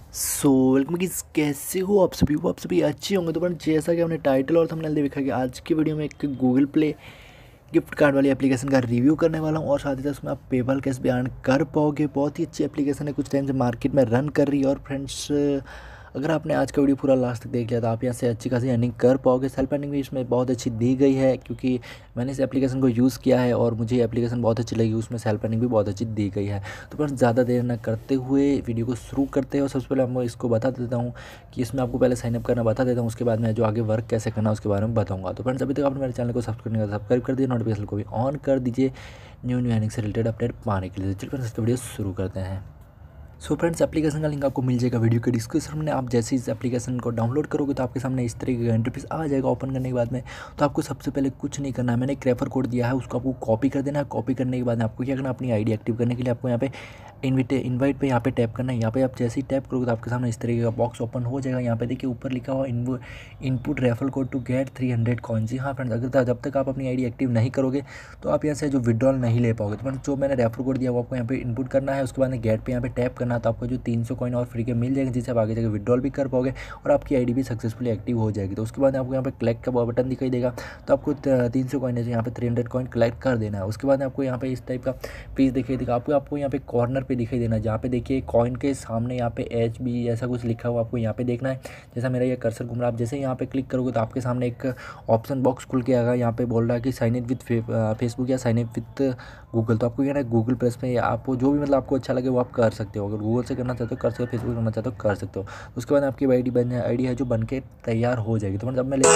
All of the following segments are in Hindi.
वेलकम गाइस, कैसे हो आप सभी अच्छे होंगे। तो जैसा कि हमने टाइटल और थंबनेल देखा कि आज की वीडियो में एक गूगल प्ले गिफ्ट कार्ड वाली एप्लीकेशन का रिव्यू करने वाला हूं और साथ ही साथ उसमें आप पेपल कैश भी अर्न कर पाओगे। बहुत ही अच्छी एप्लीकेशन है, कुछ टाइम से मार्केट में रन कर रही है। और फ्रेंड्स, अगर आपने आज का वीडियो पूरा लास्ट तक देख लिया तो आप यहाँ से अच्छी खासी अर्निंग कर पाओगे। सेल्फ अर्निंग भी इसमें बहुत अच्छी दी गई है, क्योंकि मैंने इस एप्लीकेशन को यूज़ किया है और मुझे एप्लीकेशन बहुत अच्छी लगी। उसमें सेल्फ अर्निंग भी बहुत अच्छी दी गई है। तो फ्रेंड्स, ज़्यादा देर न करते हुए वीडियो को शुरू करते हैं। और सबसे पहले मैं इसको बता देता हूँ कि इसमें आपको पहले साइनअप करना बता देता हूँ, उसके बाद मैं जो आगे वर्क कैसे करना है उसके बारे में बताऊँगा। तो फ्रेंड्स, अभी तक आपने मेरे चैनल को सब्सक्राइब कर दिए, नोटिफिकेशन को भी ऑन कर दीजिए न्यू अर्निंग से रिलेटेड अपडेट पाने के लिए। चलिए फ्रेंड्स, वीडियो शुरू करते हैं। फ्रेंड्स, एप्लीकेशन का लिंक आपको मिल जाएगा वीडियो के डिस्क्रिप्शन में। आप जैसे इस एप्लीकेशन को डाउनलोड करोगे तो आपके सामने इस तरीके का इंटरफेस आ जाएगा। ओपन करने के बाद में तो आपको सबसे पहले कुछ नहीं करना है। मैंने एक रेफर कोड दिया है, उसको आपको कॉपी कर देना है। कॉपी करने के बाद में आपको क्या करना है, अपनी आईडी एक्टिव करने के लिए आपको यहाँ पे इनवाइट पे यहाँ पे टैप करना है। यहाँ पे आप जैसे ही टैप करोगे तो आपके सामने इस तरीके का बॉक्स ओपन हो जाएगा। यहाँ पे देखिए ऊपर लिखा हुआ input refer code to get 300 coin. जी हाँ फ्रेंड्स, अगर जब तक आप अपनी आईडी एक्टिव नहीं करोगे तो आप यहाँ से जो विड्रॉल नहीं ले पाओगे। तो फ्रेंड्स, जो मैंने रेफर कोड दिया वो आपको यहाँ पे इनपुट करना है। उसके बाद में गेट पे यहाँ पे टैप करना है, तो आपको जो 300 कॉइन और फ्री के मिल जाएंगे, जिससे आप आगे जाकर विड्रॉल भी कर पाओगे और आपकी आईडी भी सक्सेसफुली एक्टिव हो जाएगी। तो उसके बाद आपको यहाँ पे कलेक्ट का बटन दिखाई देगा, तो आपको 300 कॉइन है जो यहाँ पे 300 कॉइन कलेक्ट कर देना है। उसके बाद आपको यहाँ पे इस टाइप का पेज दिखाई देगा। आपको यहाँ पे कॉर्नर पे दिखाई देना है, जहाँ पे देखिए कॉइन के सामने यहाँ पे HB ऐसा कुछ लिखा हुआ आपको यहाँ पे देखना है। जैसा मेरा ये कर्सर घूम रहा है, आप जैसे यहाँ पे क्लिक करोगे तो आपके सामने एक ऑप्शन बॉक्स खुल के आएगा। यहाँ पे बोल रहा है कि साइन इन विद फेसबुक या साइन इन विद गूगल। तो आपको क्या है, गूगल प्लस में या आप जो भी मतलब आपको अच्छा लगे वो आप कर सकते हो। अगर गूगल से करना चाहते हो कर सकते हो, फेसबुक करना चाहते हो कर सकते हो। उसके बाद आपकी आईडी है जो बन के तैयार हो जाएगी। तो मतलब मैं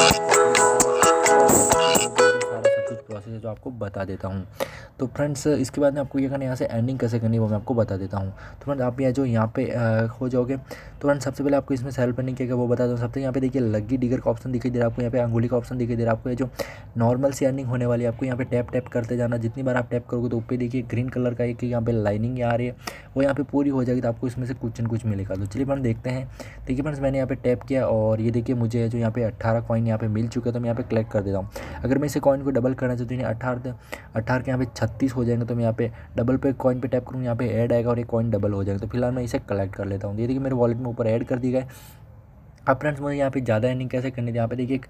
सारा सब कुछ प्रोसेस है जो आपको बता देता हूँ। तो फ्रेंड्स, इसके बाद में आपको ये करना है, यहाँ से अर्निंग कैसे करनी है वो मैं आपको बता देता हूँ। तो फ्रेंड्स, आप जो यहाँ पे हो जाओगे तो फ्रेंड्स, सबसे पहले आपको इसमें सेल्फ अर्निंग क्या वो बता दूँ। सबसे यहाँ पे देखिए लग्गी डिगर का ऑप्शन दिखाई दे रहा है आपको, यहाँ पे अंगुली का ऑप्शन दिखाई दे रहा है आपको। ये जो नॉर्मल सी अर्निंग होने वाली है आपको यहाँ पे टैप करते जाना। जितनी बार आप टैप करोगे तो ऊपर देखिए ग्रीन कलर का एक यहाँ पे लाइनिंग आ रही है, वो यहाँ पे पूरी हो जाएगी तो आपको इसमें से कुछ न कुछ मिलेगा। तो चलिए फ्रेंड्स देखते हैं। देखिए फ्रेंड्स, मैंने यहाँ पे टैप किया और ये देखिए मुझे जो यहाँ पे 18 कॉइन यहाँ पे मिल चुके हैं। तो मैं यहाँ पे कलेक्ट कर देता हूँ। अगर मैं इसे कॉइन को डबल करना चाहती हूँ, 18 के यहाँ पे 36 हो जाएंगे, तो मैं यहाँ पे डबल पे कॉइन पे टैप करूँ, यहाँ पे ऐड आएगा और एक कॉइन डबल हो जाएगा। तो फिलहाल मैं इसे कलेक्ट कर लेता हूँ। ये देखिए मेरे वॉलेट में ऊपर ऐड कर दिया गया। अब फ्रेंड्स, मुझे यहाँ पे ज़्यादा अर्निंग कैसे करनी थी, यहाँ पे देखिए एक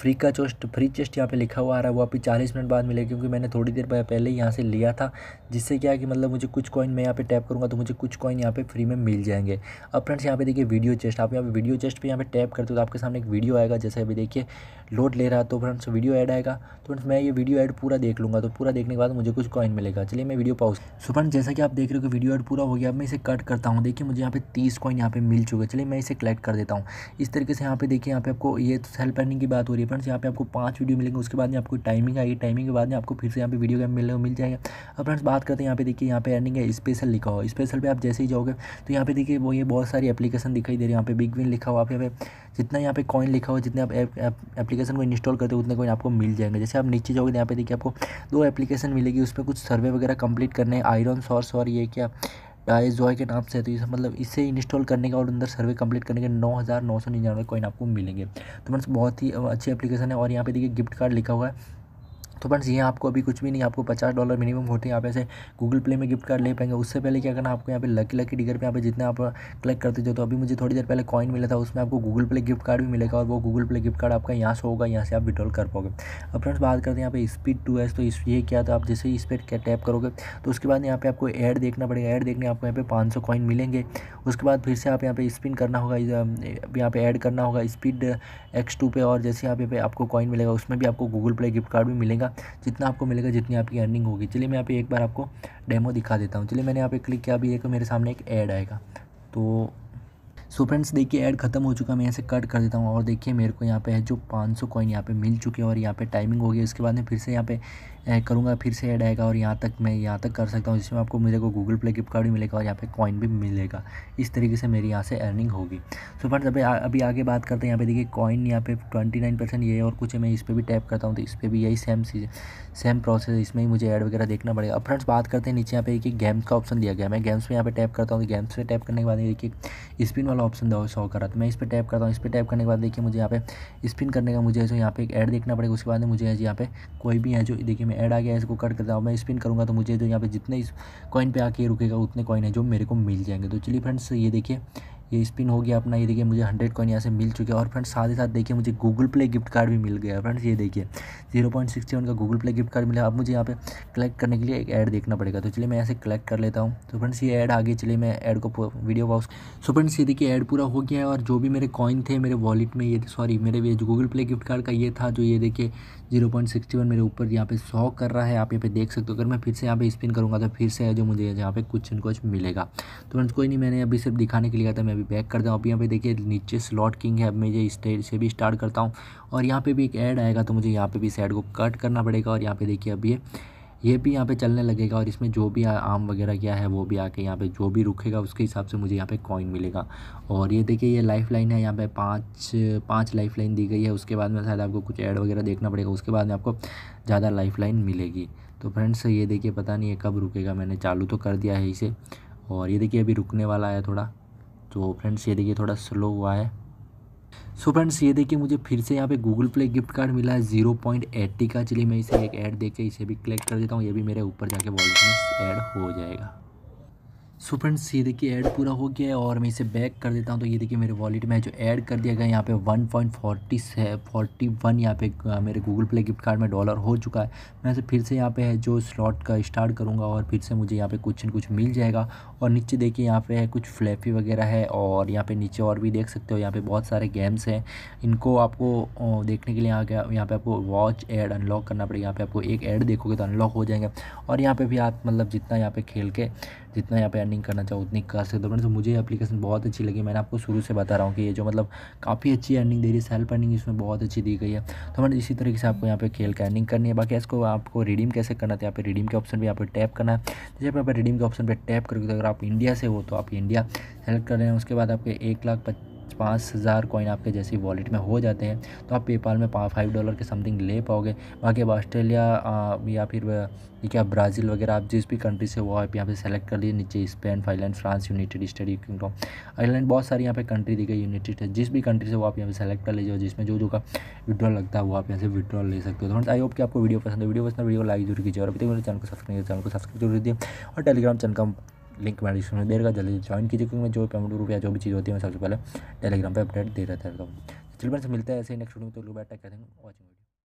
फ्री चेस्ट यहाँ पे लिखा हुआ आ रहा है, वो आप 40 मिनट बाद मिलेगा, क्योंकि मैंने थोड़ी देर पहले ही यहाँ से लिया था। जिससे क्या है कि मतलब मुझे कुछ कॉइन मैं यहाँ पे टैप करूँगा तो मुझे कुछ कॉइन यहाँ पे फ्री में मिल जाएंगे। अब फ्रेंड्स, यहाँ पे देखिए वीडियो चेस्ट, आप यहाँ पे वीडियो चेस्ट पे यहाँ पे टैप करते हो तो आपके सामने एक वीडियो आएगा। जैसे अभी देखिए लोड ले रहा है, तो फ्रेंड्स वीडियो ऐड आएगा। तो फ्रेंड्स, मैं ये वीडियो ऐड पूरा देख लूँगा, तो पूरा देखने के बाद मुझे कुछ कॉइन मिलेगा। चलिए मैं वीडियो पॉज। सो फ्रेंड्स, जैसा कि आप देख रहे हो कि वीडियो ऐड पूरा हो गया। अब मैं इसे कट करता हूँ। देखिए मुझे यहाँ पे 30 कॉइन यहाँ पे मिल चुके हैं। चलिए मैं इसे कलेक्ट कर देता हूँ। इस तरीके से यहाँ पे देखिए, यहाँ पे आपको ये तो सेल्फ अर्निंग की बात हो रही है फ्रेंड्स। यहाँ पे आपको 5 वीडियो मिलेंगे, उसके बाद में आपको टाइमिंग आएगी, टाइमिंग के बाद में आपको फिर से यहाँ पे वीडियो गेम मिल जाएगा। अब फ्रेंड्स बात करते हैं, यहाँ पे देखिए यहाँ पे अर्निंग है स्पेशल लिखा हुआ। स्पेशल पे आप जैसे ही जाओगे तो यहाँ पे देखिए वो ये बहुत सारी एप्लीकेशन दिखाई दे रही है। यहाँ पे बिग विन लिखा हुआ, आप यहाँ पे जितना यहाँ पे कॉइन लिखा हुआ, जितने आप एप्लीकेशन को इंस्टॉल करते हो उतने कॉइन आपको मिल जाएंगे। जैसे आप नीचे जाओगे तो यहाँ पे देखिए आपको 2 एप्लीकेशन मिलेगी, उसमें कुछ सर्वे वगैरह कंप्लीट करने हैं। आयरन सोर्स और ये क्या डाई जॉय के नाम से है। तो ये मतलब इसे इंस्टॉल करने का और अंदर सर्वे कंप्लीट करने के 9,999 कॉइन आपको मिलेंगे। तो फ्रेंड्स, बहुत ही अच्छी एप्लीकेशन है। और यहाँ पे देखिए गिफ्ट कार्ड लिखा हुआ है। तो फ्रेंड्स, ये आपको अभी कुछ भी नहीं, आपको $50 मिनिमम होते हैं। आप ऐसे गूगल प्ले में गिफ्ट कार्ड ले पाएंगे। उससे पहले क्या करना, आपको यहाँ पे लकी डिगर पे यहाँ पे जितने आप कलेक्ट करते हो। तो अभी मुझे थोड़ी देर पहले कॉइन मिला था, उसमें आपको गूगल प्ले गिफ्ट कार्ड भी मिलेगा और वो गूगल प्ले गिफ्ट कार्ड आपका यहाँ से होगा, यहाँ से आप विड्रॉल कर पाओगे। अब फ्रेंड्स बात करते हैं यहाँ पे स्पीड 2S। तो ये क्या था, आप जैसे ही इस पर टैप करोगे तो उसके बाद यहाँ पे आपको ऐड देखना पड़ेगा। ऐड देखने आपको यहाँ पे 500 कॉइन मिलेंगे। उसके बाद फिर से आप यहाँ पे स्पिन करना होगा, यहाँ पे ऐड करना होगा स्पीड X2 पे। और जैसे यहाँ पे आपको कॉइन मिलेगा उसमें भी आपको गूगल प्ले गिफ्ट कार्ड भी मिलेगा, जितना आपको मिलेगा जितनी आपकी अर्निंग होगी। चलिए मैं यहाँ पे एक बार आपको डेमो दिखा देता हूँ। चलिए मैंने यहाँ पे क्लिक किया, अभी एक मेरे सामने एक ऐड आएगा। तो फ्रेंड्स देखिए ऐड खत्म हो चुका, मैं यहाँ से कट कर देता हूँ। और देखिए मेरे को यहाँ पे है जो 500 कॉइन यहाँ पे मिल चुके हैं और यहाँ पे टाइमिंग हो गई। उसके बाद में फिर से यहाँ पे करूँगा, फिर से ऐड आएगा और यहाँ तक मैं यहाँ तक कर सकता हूँ, जिसमें आपको मेरे को गूगल प्ले गिफ्ट कार्ड भी मिलेगा और यहाँ पे कॉइन भी मिलेगा। इस तरीके से मेरी यहाँ से अर्निंग होगी। सो फ्रेंड्स, अभी आगे बात करते हैं। यहाँ पे देखिए कॉइन यहाँ पे 29% ये और कुछ है। मैं इस पर भी टैप करता हूँ तो इस पर भी यही सेम प्रोसेस है, इसमें ही मुझे ऐड वगैरह देखना पड़ेगा। अब फ्रेंड्स बात करते हैं, नीचे यहाँ पे एक गेम्स का ऑप्शन दिया गया। मैं गेम्स पे यहाँ पे टैप करता हूँ। तो गेम्स पे टैप करने के बाद देखिए स्पिन वाला ऑप्शन शो कर रहा था, मैं इस पर टैप करता हूँ। इस पर टैप करने के बाद देखिए मुझे यहाँ पे स्पिन करने का मुझे जो यहाँ पे एक ऐड देखना पड़ेगा। उसके बाद में मुझे यहाँ पे कोई भी है जो देखिए मैं ऐड आ गया है, इसको कट करता हूँ। मैं स्पिन करूँगा तो मुझे जो यहाँ पे जितने इस कॉइन पे आके रुकेगा उतने कॉइन है जो मेरे को मिल जाएंगे। तो चलिए फ्रेंड्स, ये देखिए ये स्पिन हो गया अपना। ये देखिए मुझे 100 कॉइन यहाँ से मिल चुके हैं। और फ्रेंड्स साथ ही साथ देखिए मुझे गूगल प्ले गिफ्ट कार्ड भी मिल गया फ्रेंड्स। ये देखिए 0.61 का गूगल प्ले गिफ्ट कार्ड मिला। अब मुझे यहाँ पे कलेक्ट करने के लिए एक ऐड देखना पड़ेगा, तो चलिए मैं ऐसे कलेक्ट कर लेता हूँ। तो फ्रेंड्स ये ऐड आ गई, चलिए मैं ऐड को वीडियो पॉज। सो फ्रेंड्स ये देखिए ऐड पूरा हो गया है, और जो भी मेरे कॉइन थे मेरे वॉलेट में, ये सॉरी मेरे ये जो गूगल प्ले गिफ्ट कार्ड का ये था, जो ये देखिए 0.61 मेरे ऊपर यहाँ पे शो कर रहा है, आप यहाँ पे देख सकते हो। अगर मैं फिर से यहाँ पे स्पिन करूँगा तो फिर से जो मुझे यहाँ पे कुछ न कुछ मिलेगा। तो फ्रेंड्स कोई नहीं, मैंने अभी सिर्फ दिखाने के लिए था, मैं अभी बैक करता हूँ। अब यहाँ पे देखिए नीचे स्लॉट किंग है, अब मैं ये स्टेज से भी स्टार्ट करता हूँ। और यहाँ पे भी एक ऐड आएगा, तो मुझे यहाँ पे भी इस ऐड को कट करना पड़ेगा। और यहाँ पे देखिए अब ये भी यहाँ पे चलने लगेगा, और इसमें जो भी आम वगैरह क्या है वो भी आके यहाँ पे जो भी रुकेगा उसके हिसाब से मुझे यहाँ पे कॉइन मिलेगा। और ये देखिए ये लाइफ लाइन है, यहाँ पे पाँच लाइफ लाइन दी गई है। उसके बाद में शायद आपको कुछ ऐड वगैरह देखना पड़ेगा, उसके बाद में आपको ज़्यादा लाइफ लाइन मिलेगी। तो फ्रेंड्स ये देखिए पता नहीं है कब रुकेगा, मैंने चालू तो कर दिया है इसे, और ये देखिए अभी रुकने वाला है थोड़ा। तो फ्रेंड्स ये देखिए थोड़ा स्लो हुआ है। सो फ्रेंड्स ये देखिए मुझे फिर से यहाँ पे गूगल प्ले गिफ्ट कार्ड मिला है 0.80 का। चलिए मैं इसे एक ऐड देके इसे भी कलेक्ट कर देता हूँ, ये भी मेरे ऊपर जाके वॉलेट में ऐड हो जाएगा। सो फ्रेंड्स ये देखिए ऐड पूरा हो गया है, और मैं इसे बैक कर देता हूँ। तो ये देखिए मेरे वॉलेट में जो ऐड कर दिया गया यहाँ पे 1.41 यहाँ पे मेरे गूगल प्ले गिफ्ट कार्ड में डॉलर हो चुका है। मैं इसे फिर से यहाँ पे है जो स्लॉट का स्टार्ट करूँगा, और फिर से मुझे यहाँ पे कुछ न कुछ मिल जाएगा। और नीचे देखिए यहाँ पे है कुछ फ्लैफी वगैरह है, और यहाँ पे नीचे और भी देख सकते हो, यहाँ पे बहुत सारे गेम्स हैं। इनको आपको देखने के लिए यहाँ पे आपको वॉच ऐड अनलॉक करना पड़ेगा। यहाँ पे आपको एक ऐड देखोगे तो अनलॉक हो जाएंगे, और यहाँ पे भी आप मतलब जितना यहाँ पे खेल के जितना यहाँ पे अर्निंग करना चाहो उतनी कर सकते हो। तो मुझे एप्लीकेशन बहुत अच्छी लगी, मैंने आपको शुरू से बता रहा हूँ कि ये जो मतलब काफ़ी अच्छी अर्निंग दे रही है, सेल्फ अर्निंग इसमें बहुत अच्छी दी गई है। तो मैंने इसी तरीके से आपको यहाँ पे खेल के अर्निंग करनी है। बाकी इसको आपको रिडीम कैसे करना था, यहाँ पे रिडीम के ऑप्शन पे यहाँ पे टैप करना है। जैसे यहाँ पे रिडीम के ऑप्शन पे टैप करोगे, तो अगर आप इंडिया से हो तो आप इंडिया सेलेक्ट कर रहे हैं। उसके बाद आपके 1,05,000 कॉइन आपके जैसे वॉलेट में हो जाते हैं, तो आप पेपाल में $5 के समथिंग ले पाओगे। बाकी अब ऑस्ट्रेलिया या फिर क्या ब्राज़ील वगैरह आप जिस भी कंट्री से वो आप यहाँ पे सेलेक्ट कर लिए। नीचे Spain, Thailand, France, United State Kingdom, Ireland, बहुत सारी यहाँ पे कंट्री दी गई। यूनाइटेड जिस भी कंट्री से वो आप यहाँ पे सेलेक्ट कर लीजिए, जिसमें जो का विड्रॉल लगता है वो आप यहाँ से विड्रॉल ले सकते हो। तो आई होप कि आपको वीडियो पसंद है। वीडियो लाइक जरूर कीजिए, और अभी तक मेरे चैनल को सब्सक्राइब जरूर कीजिए। और टेलीग्राम चैनल का लिंक मैंने डिस्क्रिप्शन में दे रखा, जल्दी ज्वाइन कीजिए, क्योंकि मैं जो पेमेंट ग्रुप या जो भी चीज़ होती है मैं सबसे पहले टेलीग्राम पे अपडेट दे रहता हूँ। चलिए से मिलते हैं ऐसे ही नेक्स्ट वीडियो में। तो लोग बैठ कहते हैं वॉचिंग।